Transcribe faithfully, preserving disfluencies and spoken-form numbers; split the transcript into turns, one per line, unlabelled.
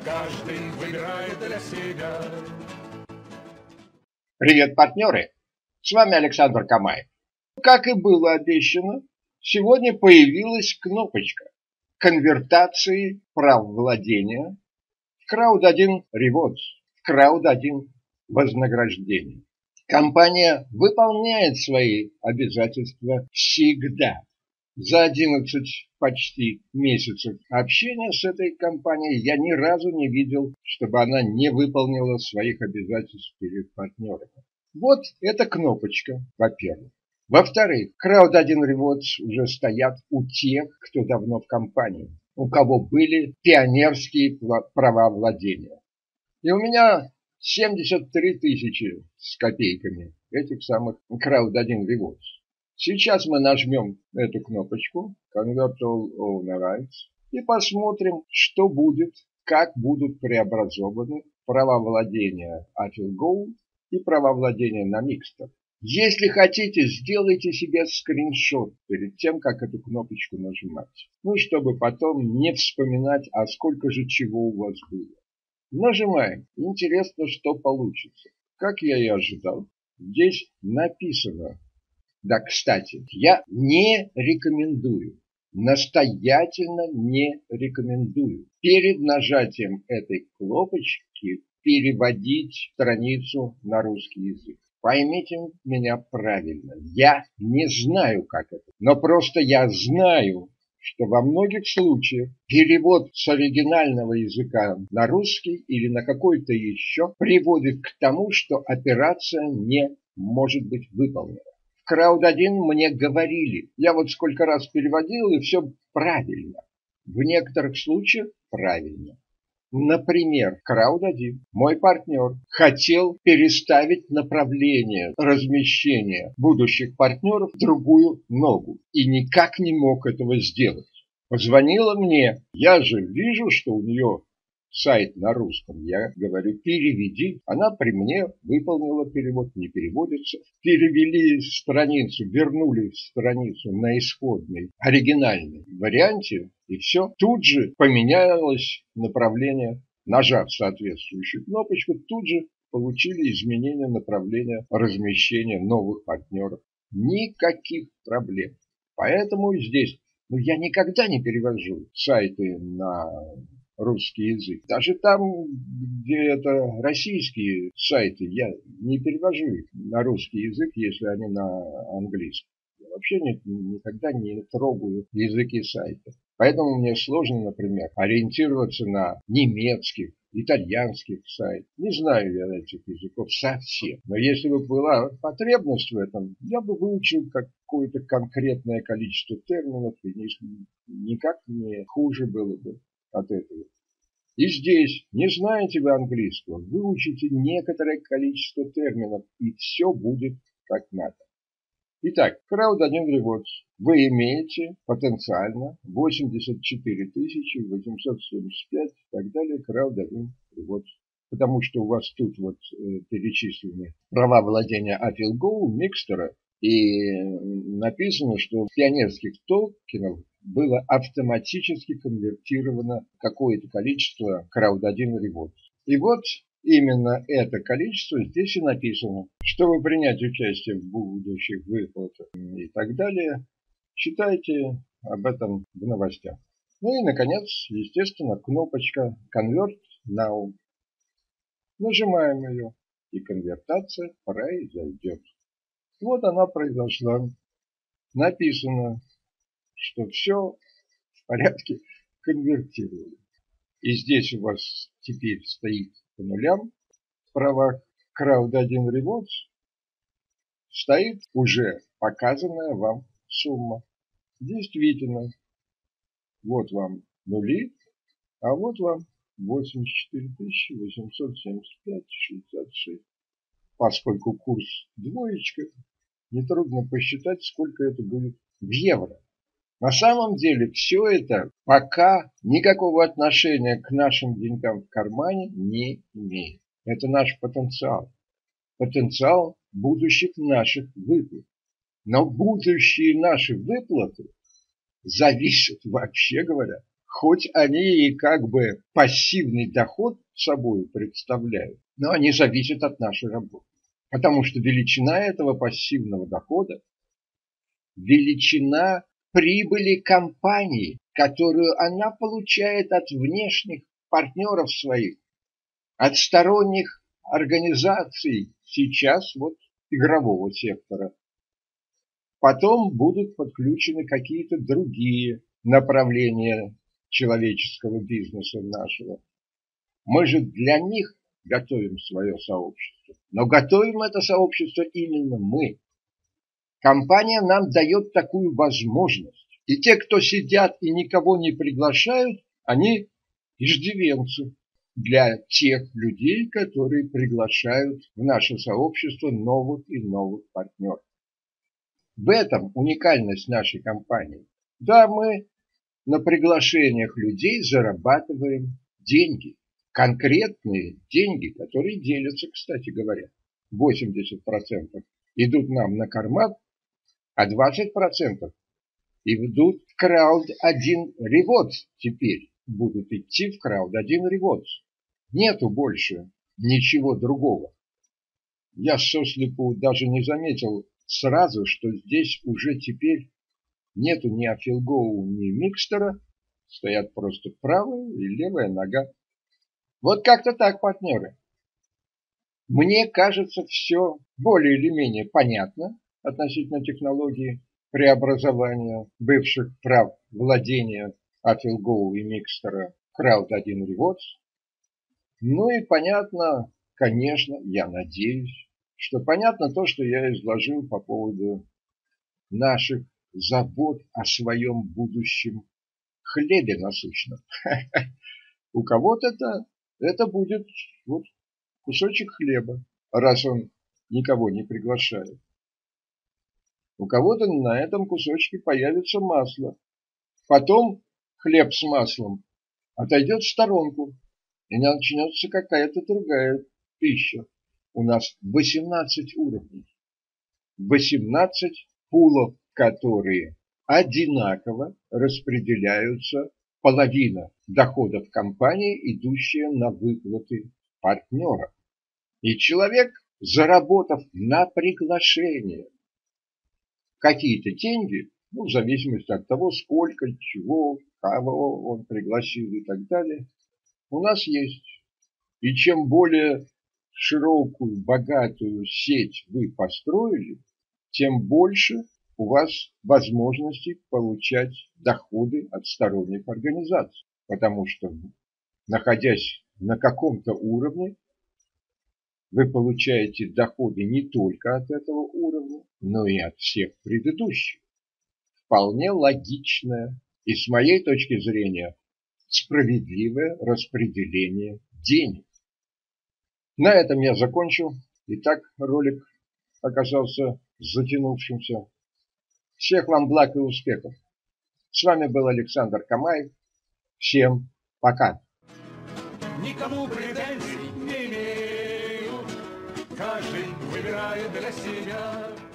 каждый выбирает для себя.
Привет, партнеры! С вами Александр Камаев. Как и было обещано, сегодня появилась кнопочка конвертации прав владения в крауд один Rewards, в крауд один вознаграждение. Компания выполняет свои обязательства всегда. За одиннадцать почти месяцев общения с этой компанией я ни разу не видел, чтобы она не выполнила своих обязательств перед партнерами. Вот эта кнопочка, во-первых. Во-вторых, крауд один Rewards уже стоят у тех, кто давно в компании, у кого были пионерские права владения. И у меня семьдесят три тысячи с копейками этих самых крауд один Rewards. Сейчас мы нажмем эту кнопочку Convert All Owner Rights и посмотрим, что будет, как будут преобразованы права владения AfilGo и права владения на Mixter. Если хотите, сделайте себе скриншот перед тем, как эту кнопочку нажимать. Ну, чтобы потом не вспоминать, а сколько же чего у вас было. Нажимаем. Интересно, что получится. Как я и ожидал, здесь написано. Да, кстати, я не рекомендую, настоятельно не рекомендую перед нажатием этой кнопочки переводить страницу на русский язык. Поймите меня правильно, я не знаю, как это, но просто я знаю, что во многих случаях перевод с оригинального языка на русский или на какой-то еще приводит к тому, что операция не может быть выполнена. В крауд один мне говорили, я вот сколько раз переводил, и все правильно. В некоторых случаях правильно. Например, крауд один, мой партнер, хотел переставить направление размещения будущих партнеров в другую ногу и никак не мог этого сделать. Позвонила мне, я же вижу, что у нее сайт на русском, я говорю, переведи. Она при мне выполнила перевод, не переводится. Перевели страницу, вернули страницу на исходный, оригинальный варианте, и все. Тут же поменялось направление, нажав соответствующую кнопочку, тут же получили изменение направления размещения новых партнеров. Никаких проблем. Поэтому здесь, ну, я никогда не перевожу сайты на русский язык. Даже там, где это российские сайты, я не перевожу их на русский язык, если они на английском. Я вообще не, никогда не трогаю языки сайта. Поэтому мне сложно, например, ориентироваться на немецких, итальянских сайтах. Не знаю я этих языков совсем. Но если бы была потребность в этом, я бы выучил какое-то конкретное количество терминов, и никак не хуже было бы от этого. И здесь, не знаете вы английского, выучите некоторое количество терминов, и все будет как надо. Итак, крауд один Rewards. Вы имеете потенциально восемьдесят четыре тысячи восемьсот семьдесят пять и так далее крауд один Rewards. Потому что у вас тут вот э, перечислены права владения AfilGo, Mixter, и написано, что в пионерских токенах было автоматически конвертировано какое-то количество крауд один Rewards. И вот именно это количество здесь и написано. Чтобы принять участие в будущих выплатах и так далее, читайте об этом в новостях. Ну и, наконец, естественно, кнопочка Convert Now. Нажимаем ее, и конвертация произойдет. Вот она произошла. Написано, что все в порядке конвертировали. И здесь у вас теперь стоит по нулям в правах крауд один Rewards, стоит уже показанная вам сумма. Действительно, вот вам нули, а вот вам восемьдесят четыре тысячи восемьсот семьдесят пять шестьдесят шесть. Поскольку курс двоечка, нетрудно посчитать, сколько это будет в евро. На самом деле все это пока никакого отношения к нашим деньгам в кармане не имеет. Это наш потенциал. Потенциал будущих наших выплат. Но будущие наши выплаты зависят, вообще говоря, хоть они и как бы пассивный доход собой представляют, но они зависят от нашей работы. Потому что величина этого пассивного дохода, величина прибыли компании, которую она получает от внешних партнеров своих, от сторонних организаций, сейчас вот игрового сектора. Потом будут подключены какие-то другие направления человеческого бизнеса нашего. Мы же для них готовим свое сообщество. Но готовим это сообщество именно мы. Компания нам дает такую возможность. И те, кто сидят и никого не приглашают, они иждивенцы для тех людей, которые приглашают в наше сообщество новых и новых партнеров. В этом уникальность нашей компании. Да, мы на приглашениях людей зарабатываем деньги. Конкретные деньги, которые делятся, кстати говоря. восемьдесят процентов идут нам на карман, а двадцать процентов идут в крауд один Rewards теперь. Будут идти в крауд один Rewards. Нету больше ничего другого. Я сослепу даже не заметил сразу, что здесь уже теперь нету ни Афилгоу, ни Микстера. Стоят просто правая и левая нога. Вот как-то так, партнеры. Мне кажется, все более или менее понятно относительно технологии преобразования бывших прав владения Афилгоу и Микстера в крауд один Rewards. Ну и понятно, конечно, я надеюсь, что понятно то, что я изложил по поводу наших забот о своем будущем хлебе насущном. У кого-то это, это будет вот кусочек хлеба, раз он никого не приглашает. У кого-то на этом кусочке появится масло. Потом хлеб с маслом отойдет в сторонку, и начнется какая-то другая пища. У нас восемнадцать уровней. восемнадцать пулов, которые одинаково распределяются. Половина доходов компании, идущая на выплаты партнера. И человек, заработав на приглашение какие-то деньги, ну, в зависимости от того, сколько, чего, кого он пригласил и так далее, у нас есть. И чем более широкую, богатую сеть вы построили, тем больше у вас возможностей получать доходы от сторонних организаций. Потому что, находясь на каком-то уровне, вы получаете доходы не только от этого уровня, но и от всех предыдущих. Вполне логичное и, с моей точки зрения, справедливое распределение денег. На этом я закончил. Итак, ролик оказался затянувшимся. Всех вам благ и успехов. С вами был Александр Камаев. Всем пока.
Никому претензий не имею. Каждый выбирает для себя.